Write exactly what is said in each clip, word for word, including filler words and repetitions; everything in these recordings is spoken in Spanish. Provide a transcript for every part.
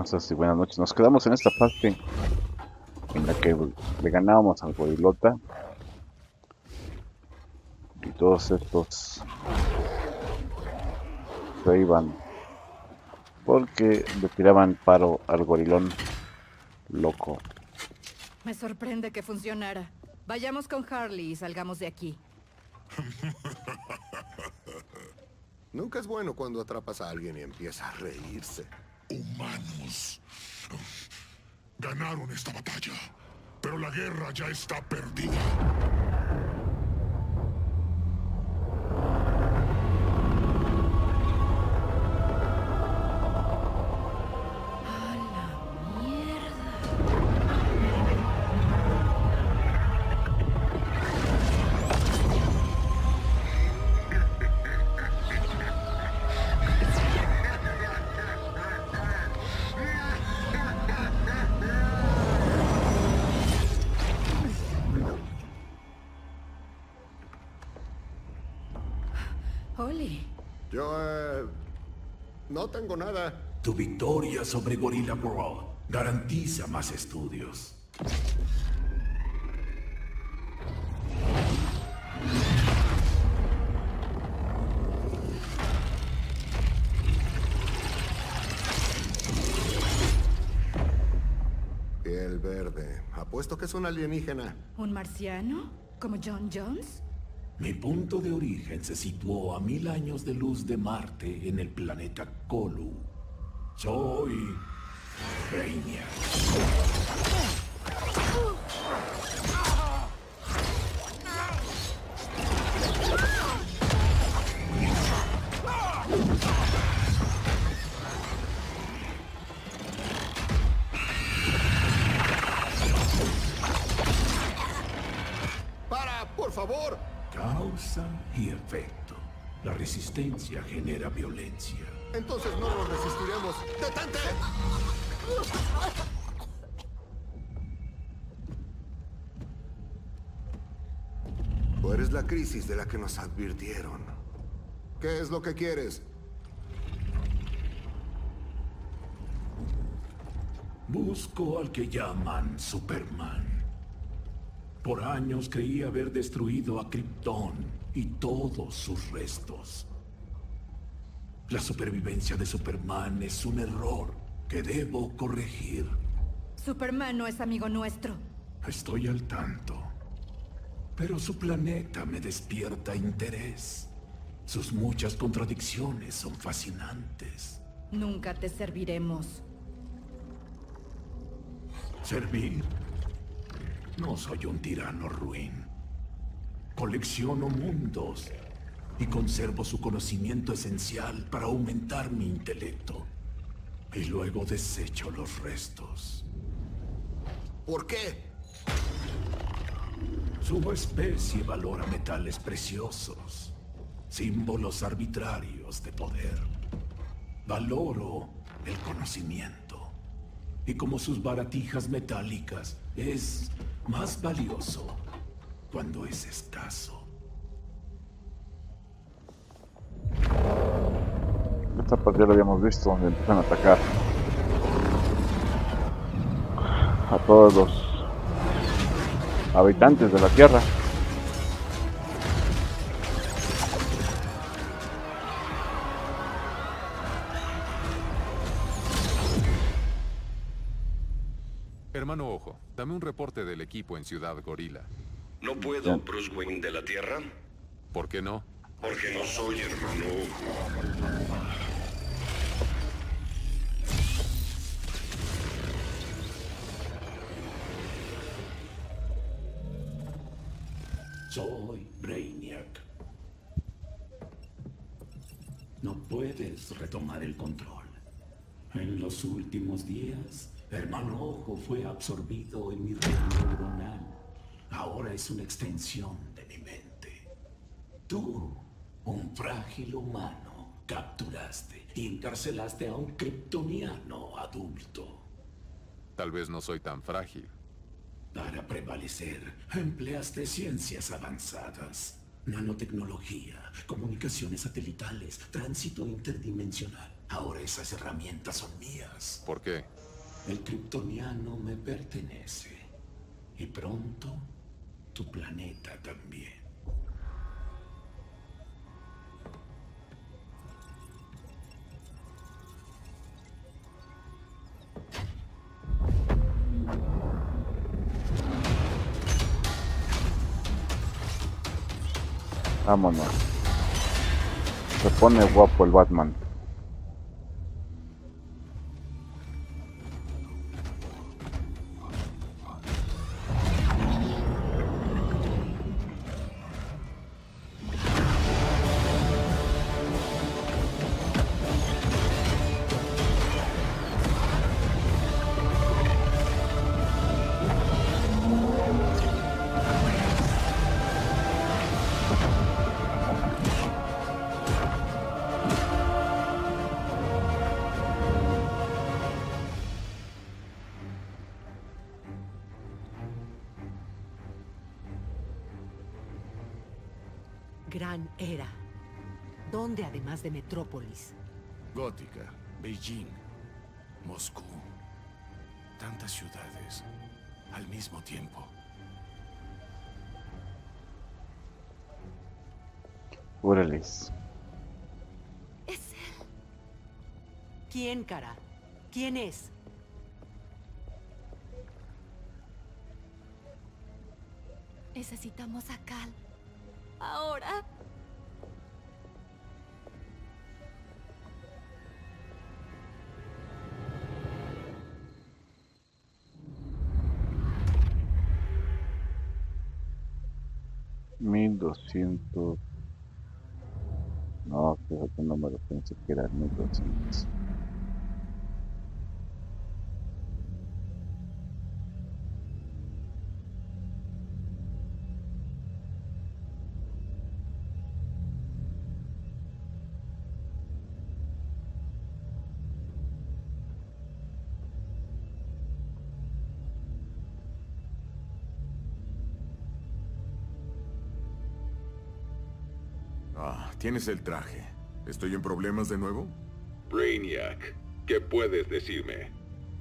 buenas tardes y buenas noches. Nos quedamos en esta parte en la que le ganábamos al gorilota y todos estos se iban porque le tiraban paro al gorilón loco. Me sorprende que funcionara. Vayamos con Harley y salgamos de aquí. Nunca es bueno cuando atrapas a alguien y empieza a reírse. Humanos. Ganaron esta batalla, pero la guerra ya está perdida. ¡A la mierda! Oli. Yo, eh... no tengo nada. Tu victoria sobre Gorilla Grodd garantiza más estudios. Piel verde. Apuesto que es un alienígena. ¿Un marciano? ¿Como John Jones? Mi punto de origen se situó a mil años de luz de Marte en el planeta Colu. Soy Reina. ¡Para, por favor! Causa y efecto. La resistencia genera violencia. Entonces no lo resistiremos. ¡Detente! Tú eres la crisis de la que nos advirtieron. ¿Qué es lo que quieres? Busco al que llaman Superman. Por años creí haber destruido a Krypton y todos sus restos. La supervivencia de Superman es un error que debo corregir. Superman no es amigo nuestro. Estoy al tanto. Pero su planeta me despierta interés. Sus muchas contradicciones son fascinantes. Nunca te serviremos. ¿Servir? No soy un tirano ruin. Colecciono mundos y conservo su conocimiento esencial para aumentar mi intelecto. Y luego desecho los restos. ¿Por qué? Su especie valora metales preciosos, símbolos arbitrarios de poder. Valoro el conocimiento. Y como sus baratijas metálicas, es más valioso cuando es escaso. Esta parte ya lo habíamos visto, donde empiezan a atacar a todos los habitantes de la Tierra. Hermano Ojo, dame un reporte del equipo en Ciudad Gorila. No puedo, Bruce Wayne de la Tierra, ¿Por qué no? porque no soy hermano Ojo. Soy Brainiac. No puedes retomar el control. En los últimos días, Hermano Ojo fue absorbido en mi red neuronal. Ahora es una extensión de mi mente. Tú, un frágil humano, capturaste y encarcelaste a un kryptoniano adulto. Tal vez no soy tan frágil. Para prevalecer, empleaste ciencias avanzadas, nanotecnología, comunicaciones satelitales, tránsito interdimensional. Ahora esas herramientas son mías. ¿Por qué? El kryptoniano me pertenece. Y pronto, tu planeta también. Vámonos. Se pone guapo el Batman. Gran Era. ¿Dónde además de Metrópolis? Gótica, Beijing, Moscú. Tantas ciudades al mismo tiempo. Órales. Es él. ¿Quién, cara? ¿Quién es? Necesitamos a Cal. Ahora. Mil doscientos. No, fíjate, no me lo pensé que era mil doscientos. Ah, tienes el traje. ¿Estoy en problemas de nuevo? Brainiac, ¿qué puedes decirme?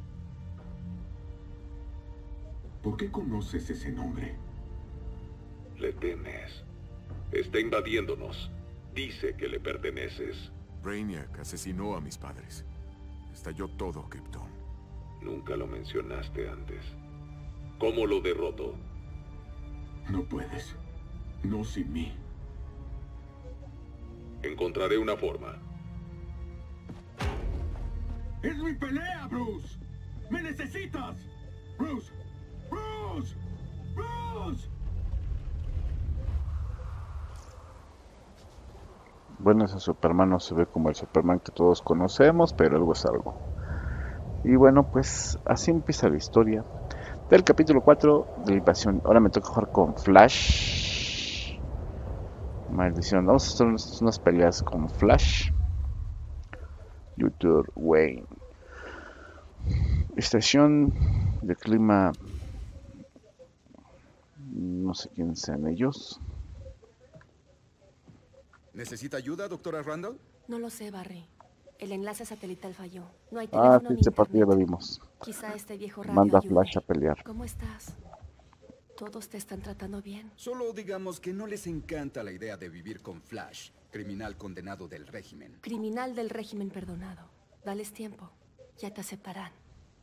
¿Por qué conoces ese nombre? Le temes. Está invadiéndonos. Dice que le perteneces. Brainiac asesinó a mis padres. Estalló todo Krypton. Nunca lo mencionaste antes. ¿Cómo lo derroto? No puedes. No sin mí. Encontraré una forma. ¡Es mi pelea, Bruce! ¡Me necesitas! ¡Bruce! ¡Bruce! ¡Bruce! Bueno, ese Superman no se ve como el Superman que todos conocemos, pero algo es algo. Y bueno, pues así empieza la historia del capítulo cuatro de la invasión. Ahora me toca jugar con Flash. Maldición, vamos a hacer unas, unas peleas con Flash. Luthor Wayne. Estación de clima. No sé quién sean ellos. ¿Necesita ayuda, doctora Randall? No lo sé, Barry. El enlace satelital falló. No hay Ah, teléfono sí, ni ese partido internet. lo vimos. Quizá este viejo radio Manda a ayude. Flash a pelear. ¿Cómo estás? ¿Todos te están tratando bien? Solo digamos que no les encanta la idea de vivir con Flash, criminal condenado del régimen. Criminal del régimen perdonado. Dales tiempo. Ya te aceptarán.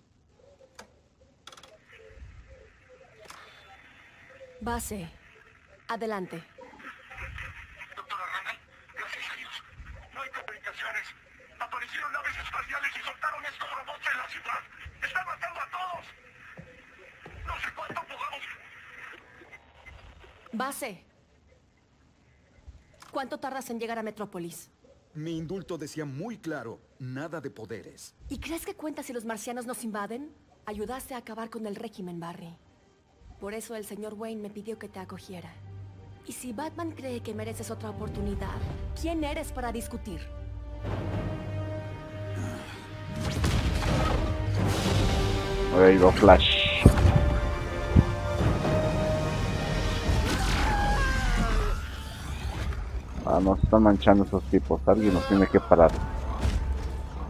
Base. Adelante. Doctora Randall, gracias a Dios. No hay complicaciones. Aparecieron naves espaciales y soltaron estos robots en la ciudad. ¡Están matando a todos! No sé cuánto podamos... Base. ¿Cuánto tardas en llegar a Metrópolis? Mi indulto decía muy claro, nada de poderes. ¿Y crees que cuenta si los marcianos nos invaden? Ayudaste a acabar con el régimen, Barry. Por eso el señor Wayne me pidió que te acogiera. Y si Batman cree que mereces otra oportunidad, ¿quién eres para discutir? Ahora ido Flash. Ah, nos están manchando esos tipos. Alguien nos tiene que parar.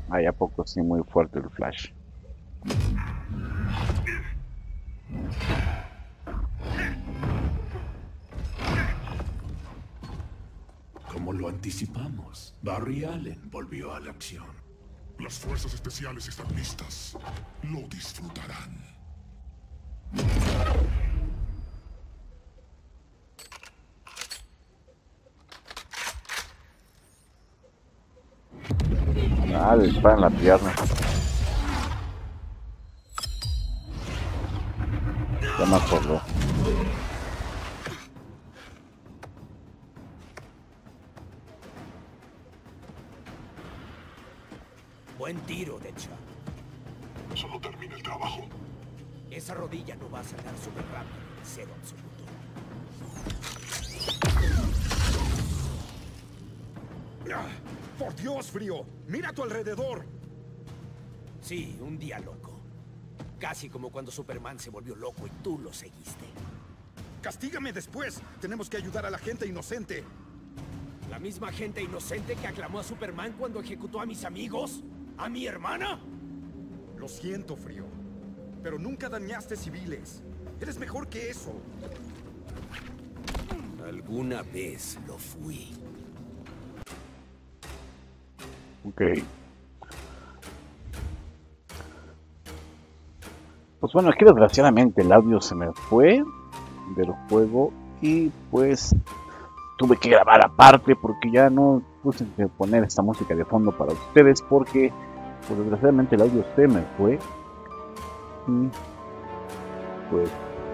Ay, a poco sí, muy fuerte el Flash. Como lo anticipamos, Barry Allen volvió a la acción. Las fuerzas especiales están listas. Lo disfrutarán. Ah, le disparan la pierna. Ya me acordó. Buen tiro, Deadshot. Solo termina el trabajo. Esa rodilla no va a sacar súper rápido. Cero absoluto. ¡Por Dios, Frío! ¡Mira a tu alrededor! Sí, un día loco. Casi como cuando Superman se volvió loco y tú lo seguiste. ¡Castígame después! Tenemos que ayudar a la gente inocente. ¿La misma gente inocente que aclamó a Superman cuando ejecutó a mis amigos? ¿A mi hermana? Lo siento, Frío. Pero nunca dañaste civiles. Eres mejor que eso. Alguna vez lo fui. Ok. Pues bueno, aquí desgraciadamente el audio se me fue del juego y pues tuve que grabar aparte porque ya no puse que poner esta música de fondo para ustedes porque pues desgraciadamente el audio se me fue y pues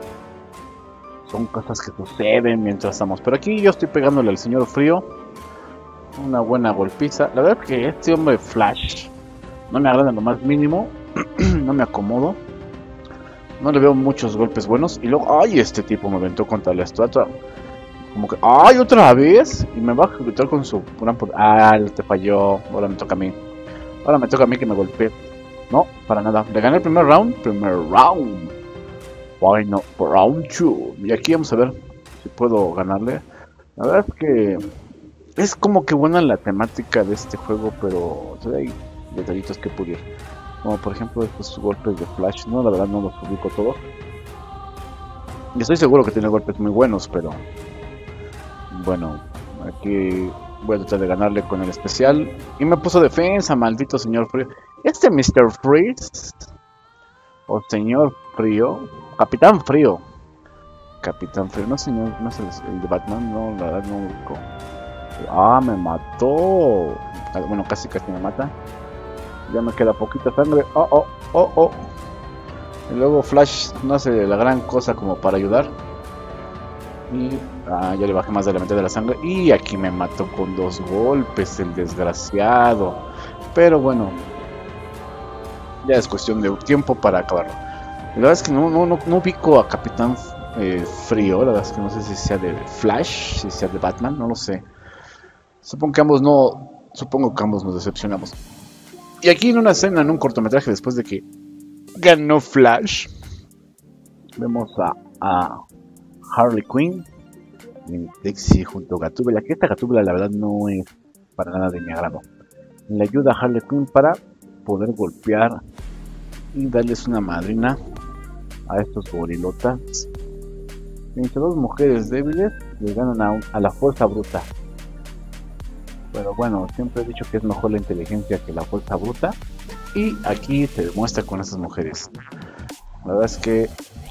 son cosas que suceden mientras estamos. Pero aquí yo estoy pegándole al señor Frío una buena golpiza. La verdad es que este hombre Flash no me agrada en lo más mínimo. No me acomodo. No le veo muchos golpes buenos. Y luego, ay, este tipo me aventó contra la estatua. Como que, ay, otra vez. Y me va a ejecutar con su gran poder. Ah, te falló. Ahora me toca a mí. Ahora me toca a mí que me golpee. No, para nada. Le gané el primer round. Primer round. Bueno, round two. Y aquí vamos a ver si puedo ganarle. La verdad es que es como que buena la temática de este juego, pero o sea, hay detallitos que pulir. Como por ejemplo estos golpes de Flash, no, la verdad no los ubico todos. Y estoy seguro que tiene golpes muy buenos, pero bueno, aquí voy a tratar de ganarle con el especial. Y me puso defensa, maldito señor Frío. Este mister Freeze, o señor Frío, Capitán Frío. Capitán Frío, no señor, no es el, el de Batman, no, la verdad no ubico. Ah, me mató. Bueno, casi casi me mata. Ya me queda poquita sangre. Oh, oh, oh, oh. Y luego Flash no hace la gran cosa como para ayudar. Y ah, ya le bajé más de la mitad de la sangre. Y aquí me mató con dos golpes, el desgraciado. Pero bueno, ya es cuestión de tiempo para acabarlo. La verdad es que no, no, no, no ubico a Capitán eh, Frío. La verdad es que no sé si sea de Flash, si sea de Batman, no lo sé. Supongo que ambos no. Supongo que ambos nos decepcionamos. Y aquí en una escena, en un cortometraje, después de que ganó Flash, vemos a, a Harley Quinn en taxi junto a Gatúbela. Que esta Gatúbela la verdad no es para nada de mi agrado. Le ayuda a Harley Quinn para poder golpear y darles una madrina a estos gorilotas. Entre dos mujeres débiles le ganan a, a la fuerza bruta. Pero bueno, siempre he dicho que es mejor la inteligencia que la fuerza bruta. Y aquí se demuestra con estas mujeres. La verdad es que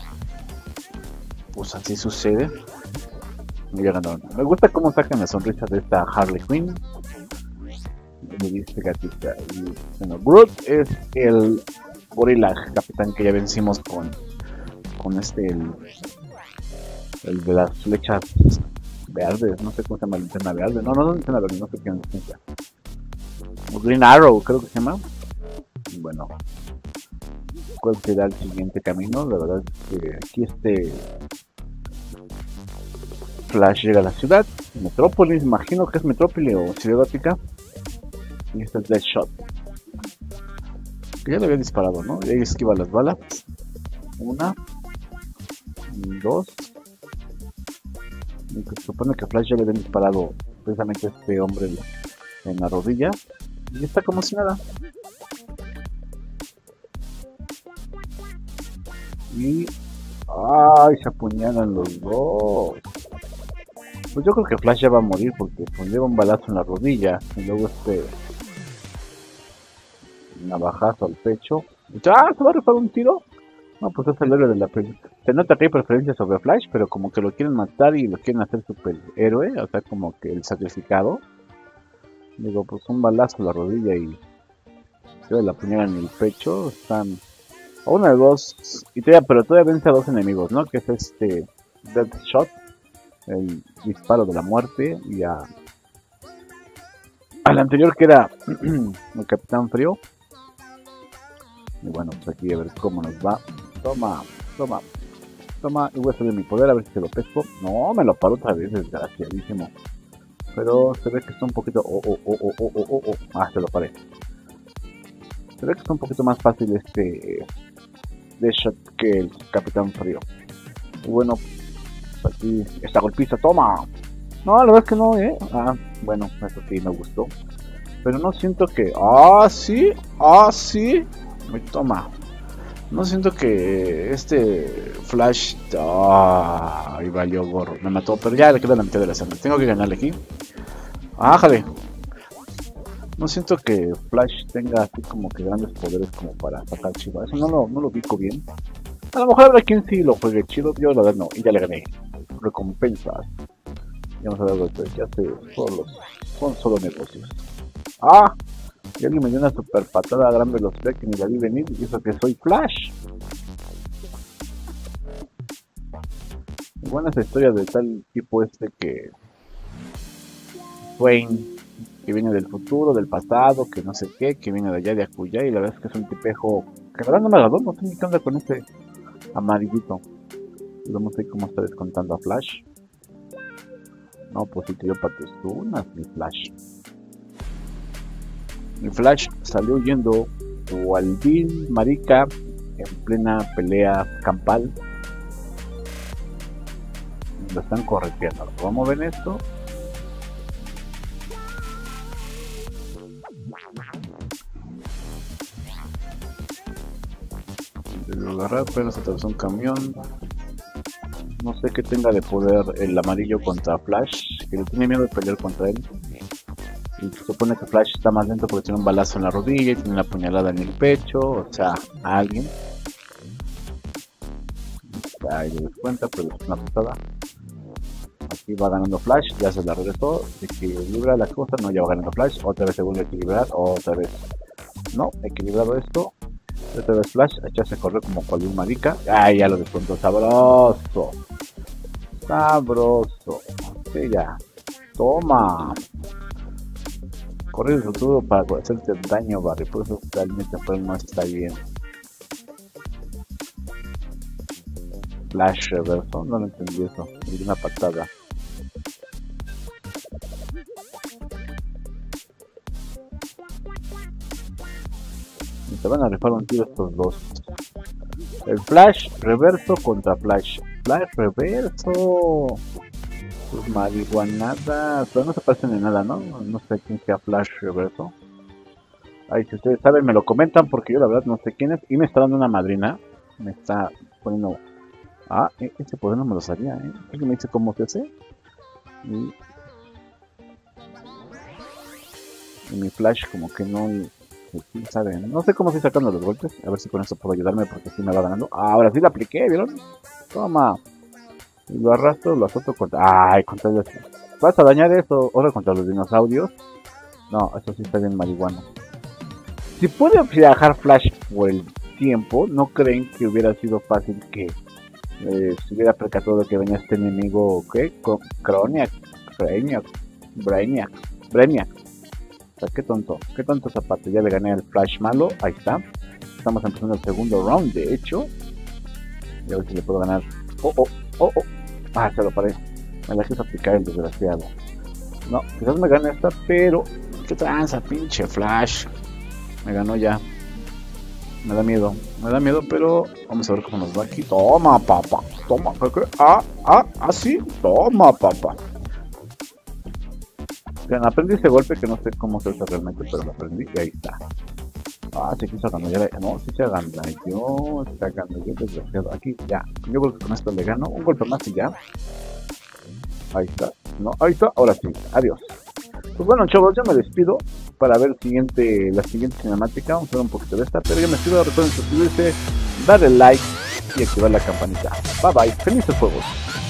pues así sucede. Y ya ganaron. Me gusta cómo sacan la sonrisa de esta Harley Quinn. Me dice gatita. Y bueno, Groot es el gorila capitán que ya vencimos con con este el, el de las flechas verdes, no sé cómo se llama, linterna verde, no, no, no linterna verde, no sé qué es. Green Arrow, creo que se llama. Bueno, ¿cuál será el siguiente camino? La verdad es que aquí este Flash llega a la ciudad, Metrópolis, imagino que es Metrópolis o Ciudad Gótica. Y este es Deadshot, que ya le había disparado, ¿no? Y ahí esquiva las balas. Una, dos. Y se supone que Flash ya le había disparado precisamente a este hombre en la rodilla. Y está como si nada. Y... ¡ay! Se apuñalan los dos. Pues yo creo que Flash ya va a morir porque pues, lleva un balazo en la rodilla. Y luego este... navajazo al pecho. ¡Ah! ¿Se va a rifar un tiro? No, pues es el héroe de la película. Se nota que hay preferencia sobre Flash, pero como que lo quieren matar y lo quieren hacer superhéroe. O sea, como que el sacrificado. Digo, pues un balazo en la rodilla y... se la apuñalan en el pecho. Están... a uno de dos. Y todavía, pero todavía vence a dos enemigos, ¿no? Que es este... Deathshot. El disparo de la muerte. Y a... al anterior que era... el Capitán Frío. Y bueno, pues aquí a ver cómo nos va. Toma, toma, toma. Y voy a salir mi poder a ver si se lo pesco. No, me lo paro otra vez, desgraciadísimo. Pero se ve que está un poquito... Oh, oh, oh, oh, oh, oh, oh, oh. Ah, se lo paré. Se ve que está un poquito más fácil este... Deathshot que el Capitán Frío. Y bueno, pues aquí esta golpiza, toma. No, la verdad es que no, eh. Ah, bueno, eso sí me gustó. Pero no siento que... ah, sí, ah, sí. Me toma. No siento que este Flash... ah, ahí valió gorro. Me mató, pero ya le queda la mitad de la sangre. Tengo que ganarle aquí. ¡Ájale! No siento que Flash tenga así como que grandes poderes como para sacar chido. Eso no lo, no lo ubico bien. A lo mejor habrá quien sí lo juegue chido. Yo la verdad no. Y ya le gané. Recompensas. Y vamos a ver golpes. Ya sé. Solo, son solo negocios. ¡Ah! Y alguien me dio una super patada a gran velocidad que ni la vi venir y eso que soy Flash. Buena esa historia de tal tipo este que... Wayne, que viene del futuro, del pasado, que no sé qué, que viene de allá, de acullá, y la verdad es que es un tipejo que la verdad no me agradó, no sé ni qué onda con ese amarillito. Y vamos a ver cómo está descontando a Flash. No, pues sí que yo para tus tunas, mi Flash. Mi Flash salió huyendo cual vil marica en plena pelea campal. Lo están correteando. Vamos a ver esto. Lo agarrar, pero se atravesó un camión. No sé qué tenga de poder el amarillo contra Flash, que le tiene miedo de pelear contra él. Y se supone que Flash está más lento porque tiene un balazo en la rodilla y tiene una puñalada en el pecho, o sea, a alguien. Ahí le das cuenta, pero es una putada. Aquí va ganando Flash, ya se la regresó, se equilibra la cosa, no, ya va ganando Flash, otra vez se vuelve a equilibrar, otra vez. No, equilibrado esto. Otra vez Flash, a echarse a correr como cualquier marica. Ay, ya lo descontó, sabroso. Sabroso. Sí, ya. Toma. Correr el futuro para hacerte daño, Barry. Por eso realmente no está bien. Flash reverso, no lo entendí eso. Me dio una patada. Y se van a rifar un tiro estos dos. El Flash reverso contra Flash. Flash reverso. Pues marihuanadas. Pero no se parecen de nada, ¿no? No sé quién sea Flash reverso. Ay, si ustedes saben, me lo comentan porque yo la verdad no sé quién es. Y me está dando una madrina. Me está poniendo... Ah, ese poder no me lo sabía, ¿eh? Alguien me dice cómo se hace. Y... y mi Flash como que no... ¿quién sabe? No sé cómo estoy sacando los golpes. A ver si con eso puedo ayudarme porque sí me va ganando. Ah, ahora sí la apliqué, ¿vieron? Toma. Y lo arrastro, lo azoto contra... ¡ay! Contra el... ¿vas a dañar eso ahora contra los dinosaurios? No, eso sí está bien marihuana. Si puede viajar Flash por el tiempo, ¿no creen que hubiera sido fácil que eh, se hubiera percatado de que venía este enemigo? ¿Qué? Croniac, Brainiac, Brainiac, Brainiac. O sea, qué tonto, qué tonto zapato. Ya le gané al Flash malo, ahí está. Estamos empezando el segundo round, de hecho. Y a ver si le puedo ganar. Oh, oh, oh, oh. Ah, se lo paré. Me la quise aplicar el desgraciado. No, quizás me gane esta, pero... qué tranza, pinche Flash. Me ganó ya. Me da miedo, me da miedo, pero vamos a ver cómo nos va aquí. Toma, papá. Toma. Ah, ah, ah, sí. Toma, papá. Bien, aprendí ese golpe que no sé cómo se usa realmente, pero lo aprendí y ahí está. Ah, se quiso agandallar. No, sí se agandalló. Se agandalló, desgraciado. Aquí, ya. Yo creo que con esto le gano. Un golpe más y ya. Ahí está. No, ahí está. Ahora sí. Adiós. Pues bueno, chavos, yo me despido para ver el siguiente, la siguiente cinemática. Vamos a ver un poquito de esta. Pero yo me despido. Recuerden suscribirse, darle like y activar la campanita. Bye bye. Felices juegos.